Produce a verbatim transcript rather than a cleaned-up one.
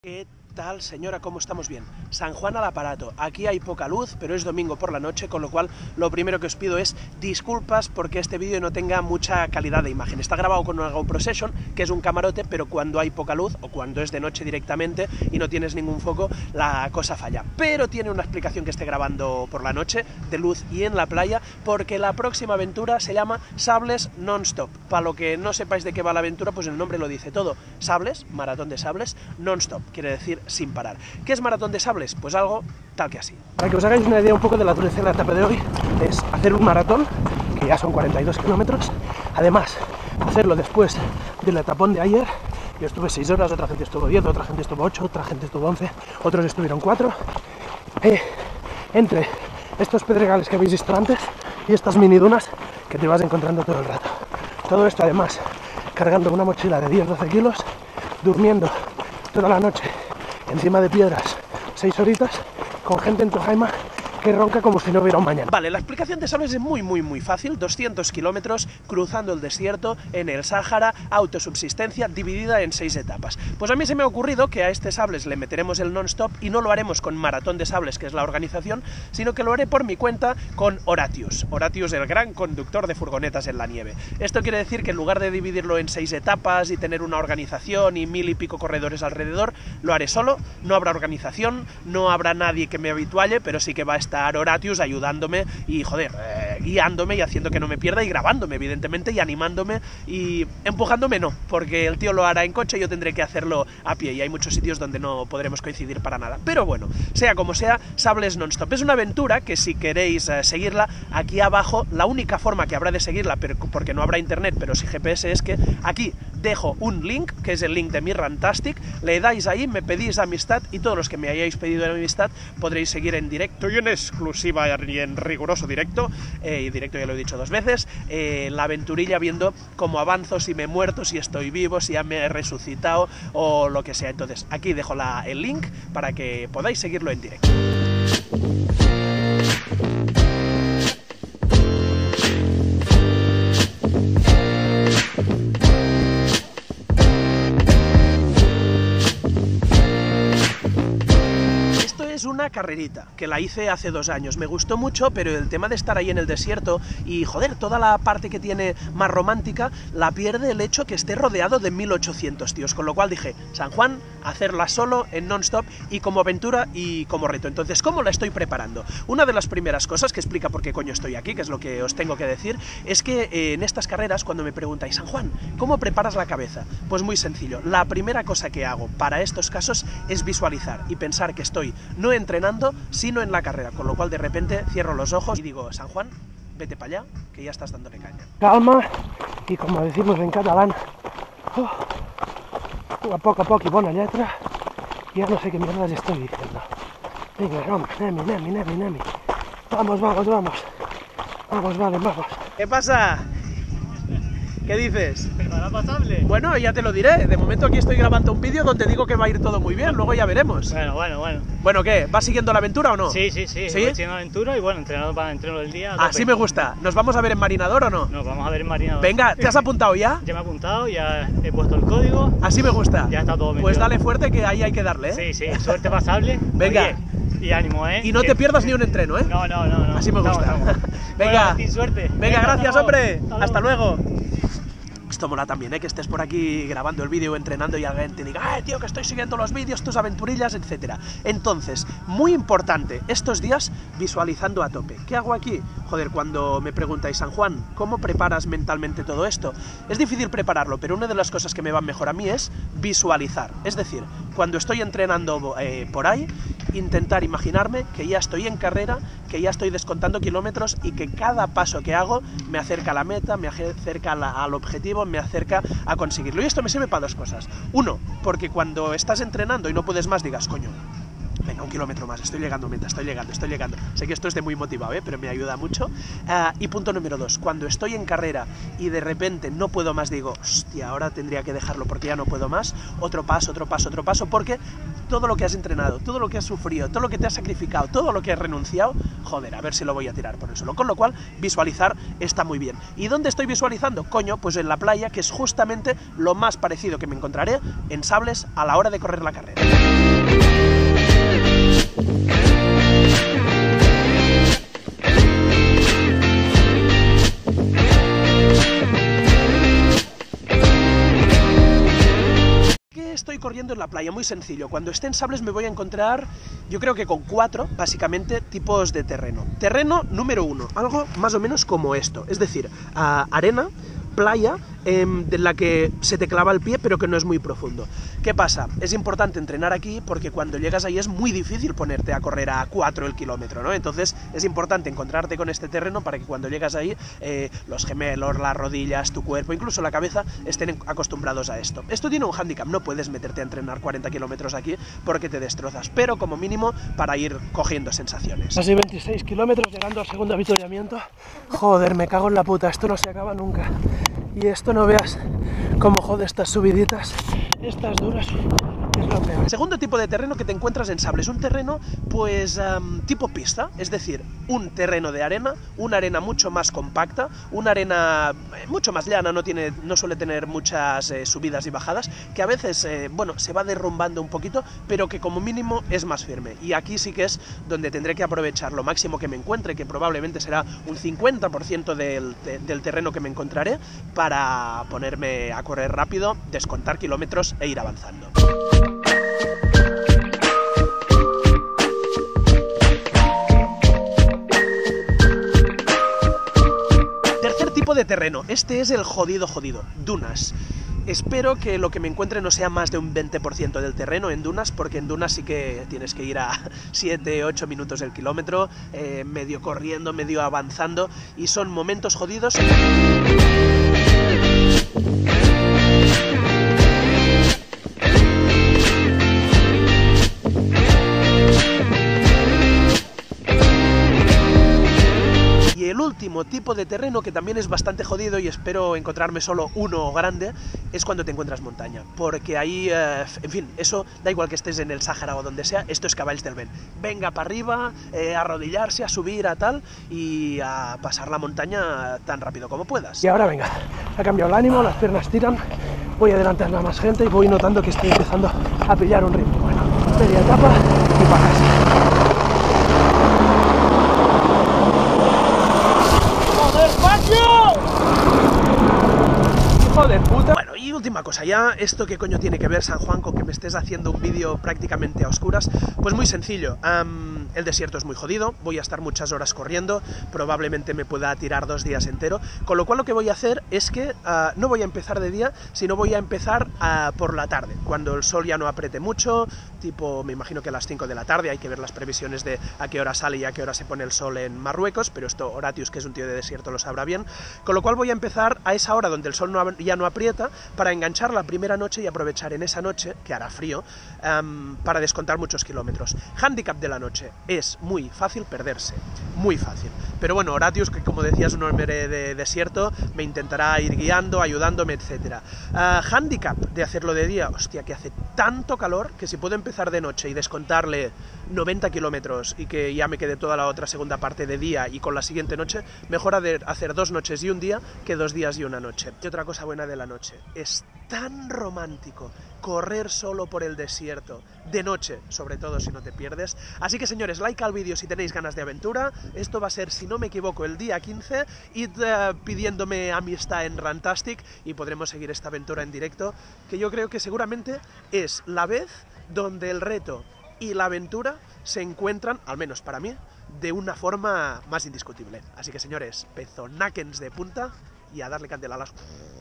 ¿Qué tal, señora? ¿Cómo estamos? Bien. San Juan al aparato. Aquí hay poca luz, pero es domingo por la noche, con lo cual lo primero que os pido es disculpas porque este vídeo no tenga mucha calidad de imagen. Está grabado con una GoPro Session, que es un camarote, pero cuando hay poca luz, o cuando es de noche directamente y no tienes ningún foco, la cosa falla. Pero tiene una explicación que esté grabando por la noche, de luz y en la playa, porque la próxima aventura se llama Sables Non-Stop. Para lo que no sepáis de qué va la aventura, pues el nombre lo dice todo. Sables, maratón de sables, non-stop, quiere decir sin parar. ¿Qué es maratón de sables? Pues algo tal que así. Para que os hagáis una idea un poco de la dureza de la etapa de hoy, es hacer un maratón, que ya son cuarenta y dos kilómetros, además hacerlo después del etapón de ayer. Yo estuve seis horas, otra gente estuvo diez, otra gente estuvo ocho, otra gente estuvo once, otros estuvieron cuatro. Eh, entre estos pedregales que habéis visto antes y estas mini dunas que te vas encontrando todo el rato. Todo esto además cargando una mochila de diez a doce kilos, durmiendo toda la noche encima de piedras, seis horitas, con gente en Tojaima que ronca como si no hubiera un mañana. Vale, la explicación de Sables es muy muy muy fácil. Doscientos kilómetros cruzando el desierto en el Sáhara, autosubsistencia dividida en seis etapas. Pues a mí se me ha ocurrido que a este Sables le meteremos el non-stop y no lo haremos con Maratón de Sables, que es la organización, sino que lo haré por mi cuenta con Horatius. Horatius, el gran conductor de furgonetas en la nieve. Esto quiere decir que en lugar de dividirlo en seis etapas y tener una organización y mil y pico corredores alrededor, lo haré solo. No habrá organización, no habrá nadie que me habitualle, pero sí que va a estar Horatius ayudándome y, joder, eh, guiándome y haciendo que no me pierda y grabándome, evidentemente, y animándome y empujándome no, porque el tío lo hará en coche y yo tendré que hacerlo a pie y hay muchos sitios donde no podremos coincidir para nada. Pero bueno, sea como sea, Sables Non-Stop es una aventura que si queréis eh, seguirla, aquí abajo, la única forma que habrá de seguirla, pero, porque no habrá internet, pero sí G P S, es que aquí dejo un link, que es el link de mi Rantastic, le dais ahí, me pedís amistad y todos los que me hayáis pedido amistad podréis seguir en directo y en exclusiva y en riguroso directo, eh, y directo ya lo he dicho dos veces, eh, la aventurilla viendo cómo avanzo, si me he muerto, si estoy vivo, si ya me he resucitado o lo que sea. Entonces aquí dejo la, el link para que podáis seguirlo en directo. Es una carrerita, que la hice hace dos años, me gustó mucho, pero el tema de estar ahí en el desierto y, joder, toda la parte que tiene más romántica, la pierde el hecho que esté rodeado de mil ochocientos tíos, con lo cual dije, San Juan, hacerla solo, en non-stop, y como aventura y como reto. Entonces, ¿cómo la estoy preparando? Una de las primeras cosas que explica por qué coño estoy aquí, que es lo que os tengo que decir, es que eh, en estas carreras, cuando me preguntáis, San Juan, ¿cómo preparas la cabeza? Pues muy sencillo, la primera cosa que hago para estos casos es visualizar y pensar que estoy no entrenando, sino en la carrera, con lo cual de repente cierro los ojos y digo, San Juan, vete para allá, que ya estás dándole caña. Calma, y como decimos en catalán, oh, a poc a poc i bona lletra, ya no sé qué mierdas estoy diciendo. Venga, vamos, nemi, nemi, nemi, nemi. Vamos, vamos, vamos. Vamos, vale, vamos. ¿Qué pasa? ¿Qué dices? ¿Preparada pasable? Bueno, ya te lo diré. De momento aquí estoy grabando un vídeo donde digo que va a ir todo muy bien, luego ya veremos. Bueno, bueno, bueno. Bueno, ¿qué? ¿Vas siguiendo la aventura o no? Sí, sí, sí. ¿Sí? Voy siguiendo la aventura y bueno, entrenando para el entreno del día. Así me gusta. ¿Nos vamos a ver en Marinador o no? Nos vamos a ver en Marinador. Venga, ¿te has apuntado ya? Ya me he apuntado, ya he puesto el código. Así me gusta. Ya está todo metido. Pues dale fuerte que ahí hay que darle, ¿eh? Sí, sí. Suerte pasable. Venga. Oye, y ánimo, ¿eh? Y no que... te pierdas ni un entreno, ¿eh? No, no, no. no. Así me gusta. Estamos, estamos. Venga. Bueno, suerte. Venga, Venga, gracias, hasta hombre. Hasta, hasta luego. Esto mola también, ¿eh? Que estés por aquí grabando el vídeo, entrenando y alguien te diga, ¡ay, tío, que estoy siguiendo los vídeos, tus aventurillas, etcétera! Entonces, muy importante, estos días visualizando a tope. ¿Qué hago aquí? Joder, cuando me preguntáis, San Juan, ¿cómo preparas mentalmente todo esto? Es difícil prepararlo, pero una de las cosas que me van mejor a mí es visualizar. Es decir, cuando estoy entrenando eh, por ahí, intentar imaginarme que ya estoy en carrera, que ya estoy descontando kilómetros y que cada paso que hago me acerca a la meta, me acerca a la, al objetivo, me acerca a conseguirlo. Y esto me sirve para dos cosas. Uno, porque cuando estás entrenando y no puedes más, digas, coño, Venga, un kilómetro más, estoy llegando a meta, estoy llegando, estoy llegando. Sé que esto es de muy motivado, ¿eh? Pero me ayuda mucho. Uh, y punto número dos, cuando estoy en carrera y de repente no puedo más, digo, hostia, ahora tendría que dejarlo porque ya no puedo más. Otro paso, otro paso, otro paso, porque todo lo que has entrenado, todo lo que has sufrido, todo lo que te has sacrificado, todo lo que has renunciado, joder, a ver si lo voy a tirar por el suelo. Con lo cual, visualizar está muy bien. ¿Y dónde estoy visualizando? Coño, pues en la playa, que es justamente lo más parecido que me encontraré en sables a la hora de correr la carrera. Estoy corriendo en la playa, muy sencillo. Cuando esté en sables me voy a encontrar, yo creo que con cuatro, básicamente, tipos de terreno. Terreno número uno, algo más o menos como esto, es decir, uh, arena, playa, eh, de la que se te clava el pie, pero que no es muy profundo. ¿Qué pasa? Es importante entrenar aquí porque cuando llegas ahí es muy difícil ponerte a correr a cuatro el kilómetro, ¿no? Entonces es importante encontrarte con este terreno para que cuando llegas ahí eh, los gemelos, las rodillas, tu cuerpo, incluso la cabeza, estén acostumbrados a esto. Esto tiene un hándicap, no puedes meterte a entrenar cuarenta kilómetros aquí porque te destrozas, pero como mínimo para ir cogiendo sensaciones. Casi veintiséis kilómetros llegando al segundo avituallamiento. Joder, me cago en la puta, esto no se acaba nunca. Y esto no veas cómo jode estas subiditas, estas duras, es lo peor. Segundo tipo de terreno que te encuentras en sables, un terreno pues um, tipo pista, es decir, un terreno de arena, una arena mucho más compacta, una arena mucho más llana, no, tiene, no suele tener muchas eh, subidas y bajadas, que a veces, eh, bueno, se va derrumbando un poquito, pero que como mínimo es más firme. Y aquí sí que es donde tendré que aprovechar lo máximo que me encuentre, que probablemente será un cincuenta por ciento del, de, del terreno que me encontraré, para ponerme a correr rápido, descontar kilómetros e ir avanzando. Tercer tipo de terreno, este es el jodido jodido, dunas. Espero que lo que me encuentre no sea más de un veinte por ciento del terreno en dunas, porque en dunas sí que tienes que ir a siete ocho minutos el kilómetro, eh, medio corriendo, medio avanzando, y son momentos jodidos. Y el último tipo de terreno, que también es bastante jodido y espero encontrarme solo uno grande, es cuando te encuentras montaña, porque ahí, eh, en fin, eso da igual que estés en el Sáhara o donde sea, esto es Cavalls del Vent. Venga para arriba, eh, a arrodillarse, a subir, a tal, y a pasar la montaña tan rápido como puedas. Y ahora venga, ha cambiado el ánimo, las piernas tiran, voy a adelantar a más gente y voy notando que estoy empezando a pillar un ritmo. Bueno, media etapa y para casa. ¡Hijo de puta! Bueno, y última cosa ya, ¿esto qué coño tiene que ver, San Juan, con que me estés haciendo un vídeo prácticamente a oscuras? Pues muy sencillo, um, el desierto es muy jodido, voy a estar muchas horas corriendo, probablemente me pueda tirar dos días entero, con lo cual lo que voy a hacer es que uh, no voy a empezar de día, sino voy a empezar uh, por la tarde, cuando el sol ya no apriete mucho, tipo, me imagino que a las cinco de la tarde, hay que ver las previsiones de a qué hora sale y a qué hora se pone el sol en Marruecos, pero esto Horatius, que es un tío de desierto, lo sabrá bien, con lo cual voy a empezar a esa hora donde el sol no, ya no aprieta, para enganchar la primera noche y aprovechar en esa noche, que hará frío, um, para descontar muchos kilómetros. Hándicap de la noche, es muy fácil perderse, muy fácil. Pero bueno, Horatius, que como decía es un hombre de desierto, me intentará ir guiando, ayudándome, etcétera. Uh, hándicap de hacerlo de día, hostia, que hace tanto calor que si puedo empezar de noche y descontarle noventa kilómetros y que ya me quede toda la otra segunda parte de día y con la siguiente noche, mejor hacer dos noches y un día que dos días y una noche. Y otra cosa buena de la noche, es tan romántico correr solo por el desierto, de noche, sobre todo si no te pierdes. Así que señores, like al vídeo si tenéis ganas de aventura. Esto va a ser, si no me equivoco, el día quince. Id uh, pidiéndome amistad en Rantastic y podremos seguir esta aventura en directo, que yo creo que seguramente es la vez donde el reto y la aventura se encuentran, al menos para mí, de una forma más indiscutible. Así que señores, pezonakens de punta y a darle candela a las...